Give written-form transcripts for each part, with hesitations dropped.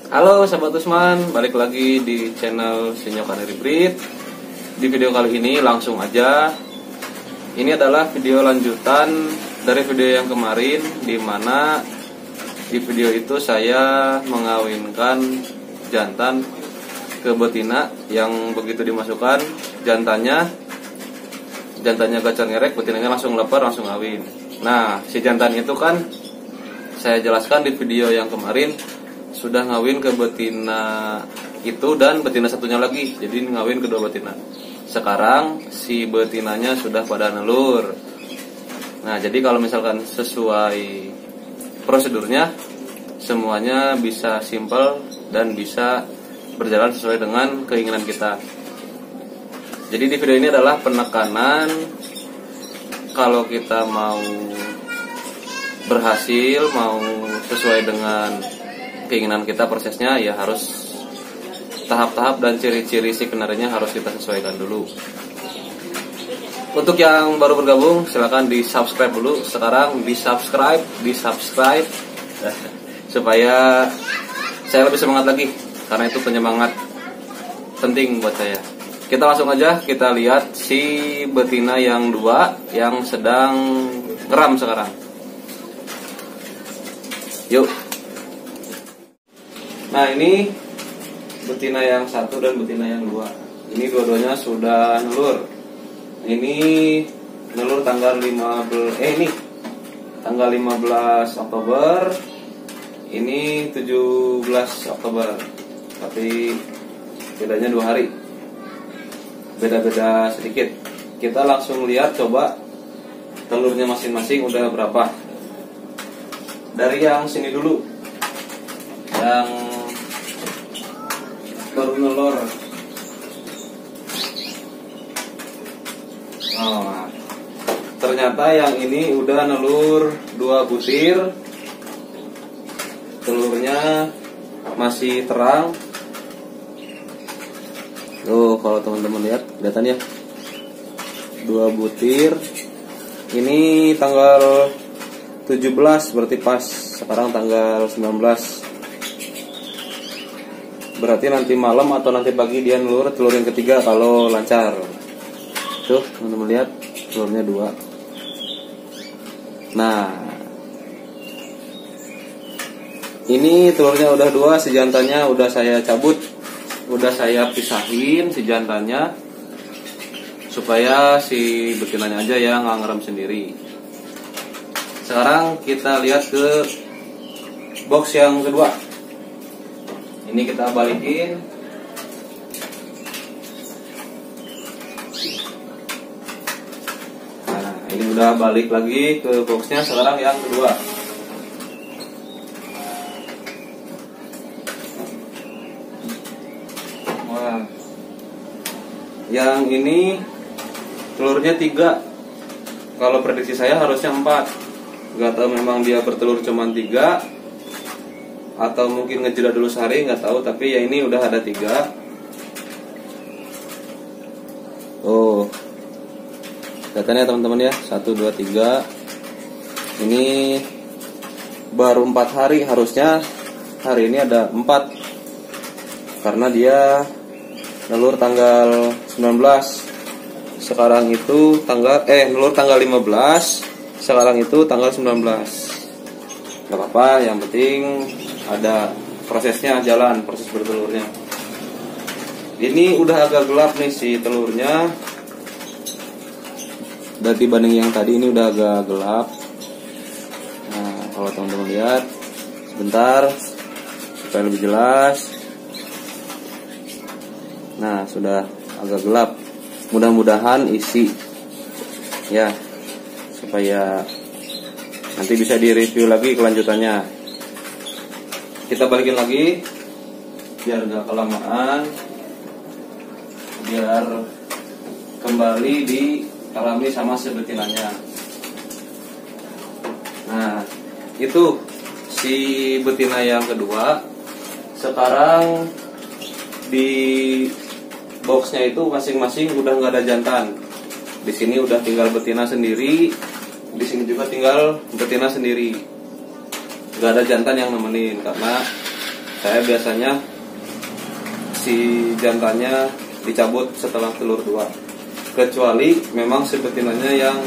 Halo sahabat Usman, balik lagi di channel Sinyokan Hybrid. Di video kali ini langsung aja. Ini adalah video lanjutan dari video yang kemarin, di mana di video itu saya mengawinkan jantan ke betina yang begitu dimasukkan jantannya gacor ngerek, betinanya langsung leper, langsung ngawin. Nah, si jantan itu kan saya jelaskan di video yang kemarin sudah ngawin ke betina itu dan betina satunya lagi, jadi ngawin kedua betina. Sekarang si betinanya sudah pada nelur. Nah, jadi kalau misalkan sesuai prosedurnya, semuanya bisa simple dan bisa berjalan sesuai dengan keinginan kita. Jadi di video ini adalah penekanan kalau kita mau berhasil, mau sesuai dengan keinginan kita, prosesnya ya harus tahap-tahap dan ciri-ciri si kenarinya harus kita sesuaikan dulu. Untuk yang baru bergabung, silakan di subscribe dulu. Sekarang di subscribe supaya saya lebih semangat lagi, karena itu penyemangat penting buat saya. Kita langsung aja kita lihat si betina yang dua yang sedang ngeram sekarang. Yuk. Nah, ini betina yang satu dan betina yang dua. Ini dua-duanya sudah nelur. Ini nelur tanggal 15 Oktober. Ini 17 Oktober. Tapi bedanya 2 hari. Beda-beda sedikit. Kita langsung lihat, coba telurnya masing-masing udah berapa. Dari yang sini dulu, yang baru nelur. Oh, ternyata yang ini udah nelur 2 butir. Telurnya masih terang. Tuh, kalau teman-teman lihat, kelihatan ya, 2 butir. Ini tanggal 17, berarti pas. Sekarang tanggal 19. Berarti nanti malam atau nanti pagi dia nelur telur yang ketiga kalau lancar. Tuh, teman-teman lihat, telurnya 2. Nah, ini telurnya udah 2, si jantannya udah saya cabut, udah saya pisahin si jantannya supaya si betinanya aja yang ngerem sendiri. Sekarang kita lihat ke box yang kedua. Ini kita balikin. Nah, ini udah balik lagi ke boxnya. Sekarang yang kedua. Wah, yang ini telurnya 3. Kalau prediksi saya harusnya 4. Gak tahu memang dia bertelur cuma 3 atau mungkin ngejeda dulu sehari, nggak tahu. Tapi ya ini udah ada 3. Oh, katanya teman-teman ya, 1, 2, 3. Ini baru 4 hari, harusnya hari ini ada 4, karena dia nelur tanggal 19. Sekarang itu nelur tanggal 15. Sekarang itu tanggal 19. Gak apa-apa, yang penting ada prosesnya jalan, proses bertelurnya. Ini udah agak gelap nih si telurnya. Dan dibanding yang tadi ini udah agak gelap. Nah, kalau teman-teman lihat sebentar supaya lebih jelas. Nah, sudah agak gelap. Mudah-mudahan isi ya, supaya nanti bisa direview lagi kelanjutannya. Kita balikin lagi biar gak kelamaan, biar kembali dialami sama sebetinanya. Nah, itu si betina yang kedua. Sekarang di boxnya itu masing-masing udah nggak ada jantan. Di sini udah tinggal betina sendiri, di sini juga tinggal betina sendiri. Nggak ada jantan yang nemenin karena saya biasanya si jantannya dicabut setelah telur 2, kecuali memang si betinanya yang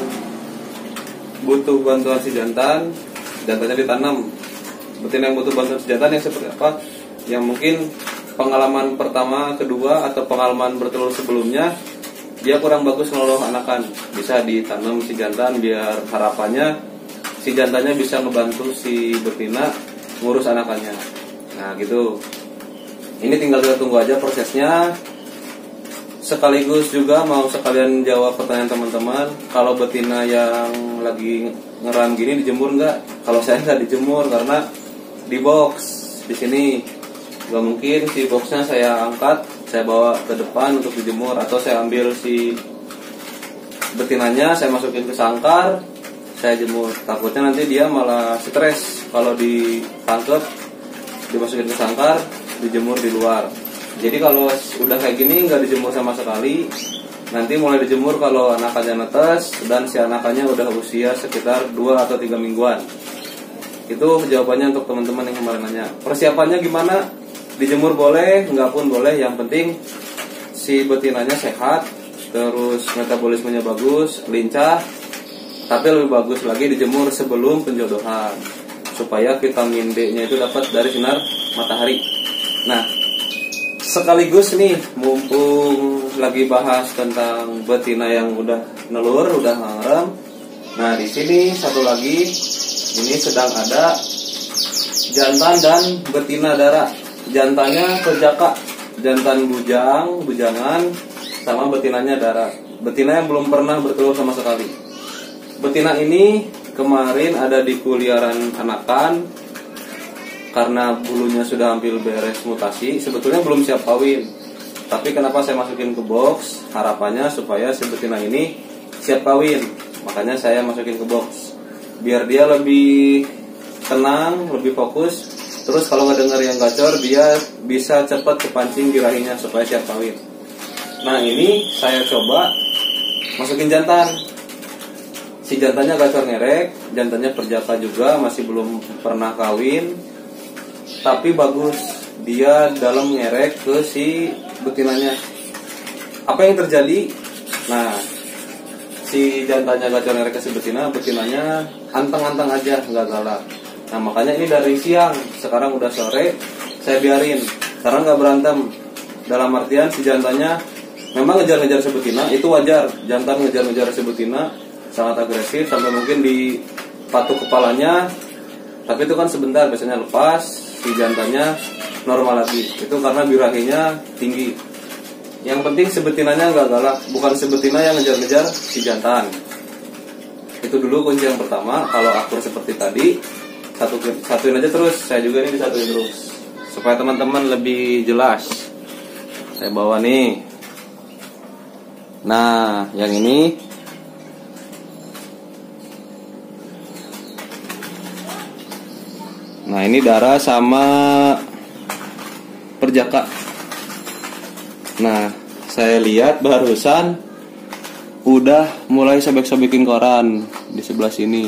butuh bantuan si jantannya ditanam. Betina yang butuh bantuan si jantan yang seperti apa? Yang mungkin pengalaman pertama, kedua, atau pengalaman bertelur sebelumnya dia kurang bagus ngelola anakan, bisa ditanam si jantan biar harapannya si jantannya bisa ngebantu si betina ngurus anakannya. Nah gitu. Ini tinggal kita tunggu aja prosesnya. Sekaligus juga mau sekalian jawab pertanyaan teman-teman, kalau betina yang lagi ngeram gini dijemur nggak? Kalau saya nggak dijemur karena di box di sini. Gak mungkin si boxnya saya angkat, saya bawa ke depan untuk dijemur, atau saya ambil si betinanya, saya masukin ke sangkar, saya jemur. Takutnya nanti dia malah stres kalau ditangkep, dimasukin ke sangkar, dijemur di luar. Jadi kalau udah kayak gini nggak dijemur sama sekali, nanti mulai dijemur kalau anakannya netes dan si anakannya udah usia sekitar 2 atau 3 mingguan. Itu jawabannya untuk teman-teman yang kemarin nanya. Persiapannya gimana? Dijemur boleh, enggak pun boleh. Yang penting si betinanya sehat, terus metabolismenya bagus, lincah. Tapi lebih bagus lagi dijemur sebelum penjodohan, supaya vitamin D-nya itu dapat dari sinar matahari. Nah, sekaligus nih, mumpung lagi bahas tentang betina yang udah nelur, udah ngerem. Nah, di sini satu lagi, ini sedang ada jantan dan betina darah. Jantannya perjaka, jantan bujangan, sama betinanya darah. Betina yang belum pernah bertelur sama sekali. Betina ini kemarin ada di kuliaran anakan, karena bulunya sudah hampir beres mutasi. Sebetulnya belum siap kawin, tapi kenapa saya masukin ke box? Harapannya supaya si betina ini siap kawin. Makanya saya masukin ke box, biar dia lebih tenang, lebih fokus. Terus kalau ngedenger yang gacor, dia bisa cepat kepancing birahinya supaya siap kawin. Nah, ini saya coba masukin jantan. Si jantannya gacor ngerek, jantannya perjaka juga, masih belum pernah kawin, tapi bagus. Dia dalam ngerek ke si betinanya. Apa yang terjadi? Nah, si jantannya gacor ngerek ke si betinanya anteng-anteng aja, nggak galak. Nah, makanya ini dari siang, sekarang udah sore, saya biarin, karena nggak berantem. Dalam artian si jantannya memang ngejar-ngejar si betina, itu wajar. Jantan ngejar-ngejar si betina sangat agresif, sampai mungkin dipatuk kepalanya. Tapi itu kan sebentar, biasanya lepas, si jantannya normal lagi. Itu karena birahinya tinggi. Yang penting si betinanya nggak galak, bukan si betina yang ngejar-ngejar si jantan. Itu dulu kunci yang pertama. Kalau akur seperti tadi, satuin aja terus. Saya juga ini disatuin terus supaya teman-teman lebih jelas. Saya bawa nih. Nah, yang ini darah sama perjaka. Nah, saya lihat barusan udah mulai sobek-sobekin koran di sebelah sini.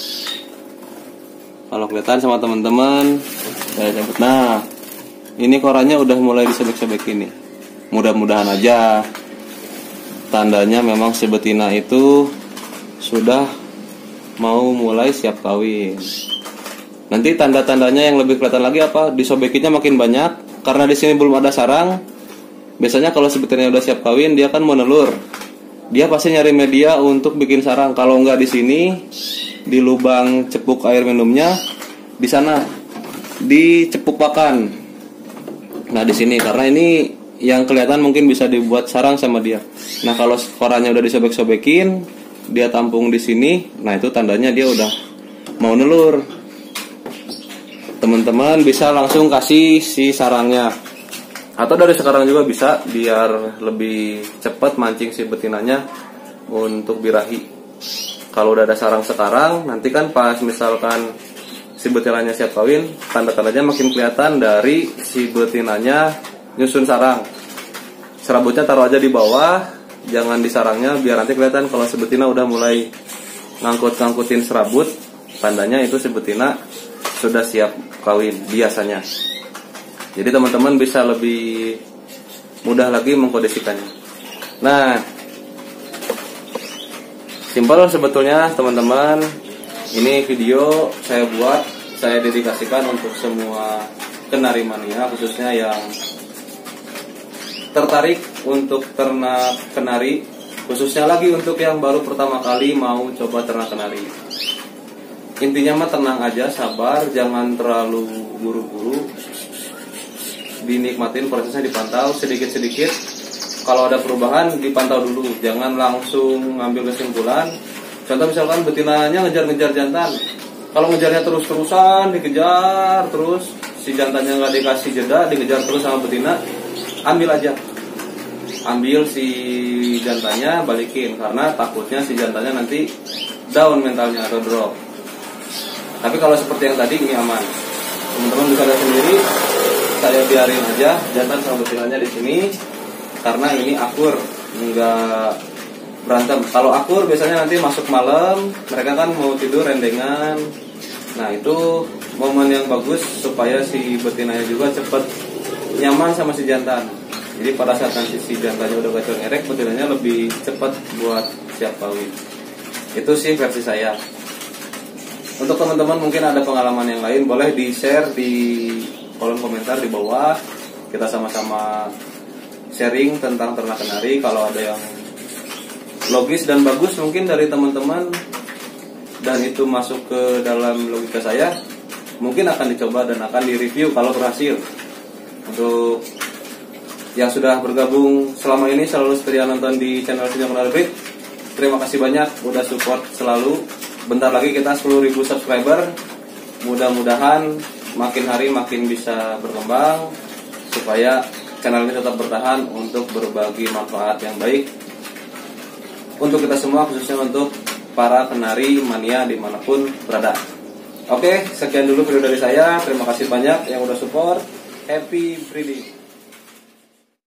Kalau kelihatan sama teman-teman, saya cabut. Nah, ini korannya udah mulai disobek-sobekin nih. Mudah-mudahan aja tandanya memang si betina itu sudah mau mulai siap kawin. Nanti tanda-tandanya yang lebih kelihatan lagi apa? Disobekinnya makin banyak, karena di sini belum ada sarang. Biasanya kalau si betinanya udah siap kawin, dia kan mau nelur. Dia pasti nyari media untuk bikin sarang. Kalau nggak di sini, di lubang cepuk air minumnya, di sana di cepuk pakan. Nah, di sini karena ini yang kelihatan mungkin bisa dibuat sarang sama dia. Nah, kalau korannya udah disobek-sobekin, dia tampung di sini, nah itu tandanya dia udah mau nelur. Teman-teman bisa langsung kasih si sarangnya, atau dari sekarang juga bisa, biar lebih cepat mancing si betinanya untuk birahi. Kalau udah ada sarang sekarang, nanti kan pas misalkan si betinanya siap kawin, tanda-tandanya makin kelihatan dari si betinanya nyusun sarang. Serabutnya taruh aja di bawah, jangan di sarangnya, biar nanti kelihatan kalau si betina udah mulai ngangkut-ngangkutin serabut, tandanya itu si betina sudah siap kawin biasanya. Jadi teman-teman bisa lebih mudah lagi mengkondisikannya. Nah, simpel sebetulnya teman-teman. Ini video saya dedikasikan untuk semua kenari mania, khususnya yang tertarik untuk ternak kenari, khususnya lagi untuk yang baru pertama kali mau coba ternak kenari. Intinya mah tenang aja, sabar, jangan terlalu buru-buru, dinikmatin prosesnya, dipantau sedikit-sedikit. Kalau ada perubahan dipantau dulu, jangan langsung ngambil kesimpulan. Contoh misalkan betinanya ngejar-ngejar jantan, kalau ngejarnya terus-terusan, dikejar terus, si jantannya nggak dikasih jeda, dikejar terus sama betina, ambil aja, ambil si jantannya, balikin, karena takutnya si jantannya nanti down mentalnya atau drop. Tapi kalau seperti yang tadi ini aman, teman-teman bisa lihat sendiri. Saya biarin aja jantan sama betinanya di sini, karena ini akur, nggak berantem. Kalau akur biasanya nanti masuk malam, mereka kan mau tidur rendengan. Nah itu momen yang bagus supaya si betinanya juga cepat nyaman sama si jantan. Jadi pada saat nanti si jantannya udah gacor ngerek, betinanya lebih cepat buat siap kawin. Itu sih versi saya. Untuk teman-teman mungkin ada pengalaman yang lain, boleh di-share di kolom komentar di bawah. Kita sama-sama sharing tentang ternak kenari. Kalau ada yang logis dan bagus mungkin dari teman-teman dan itu masuk ke dalam logika saya, mungkin akan dicoba dan akan direview kalau berhasil. Untuk yang sudah bergabung selama ini, selalu setia nonton di channel Senyok Kanari Breed, terima kasih banyak udah support selalu. Bentar lagi kita 10.000 subscriber. Mudah-mudahan makin hari makin bisa berkembang supaya channel ini tetap bertahan untuk berbagi manfaat yang baik untuk kita semua, khususnya untuk para kenari mania dimanapun berada. Oke, sekian dulu video dari saya. Terima kasih banyak yang udah support. Happy breeding.